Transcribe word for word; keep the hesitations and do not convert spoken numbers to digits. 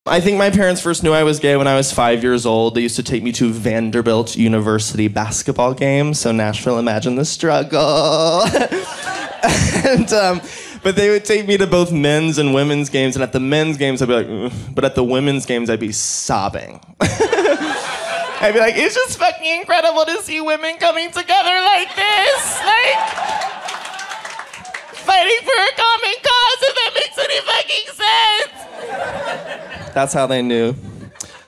I think my parents first knew I was gay when I was five years old. They used to take me to Vanderbilt University basketball games. So Nashville, imagine the struggle. and, um, but they would take me to both men's and women's games. And at the men's games, I'd be like, ugh. But at the women's games, I'd be sobbing. I'd be like, it's just fucking incredible to see women coming together like this. Like, fighting for a common cause, if that makes any fucking sense. That's how they knew.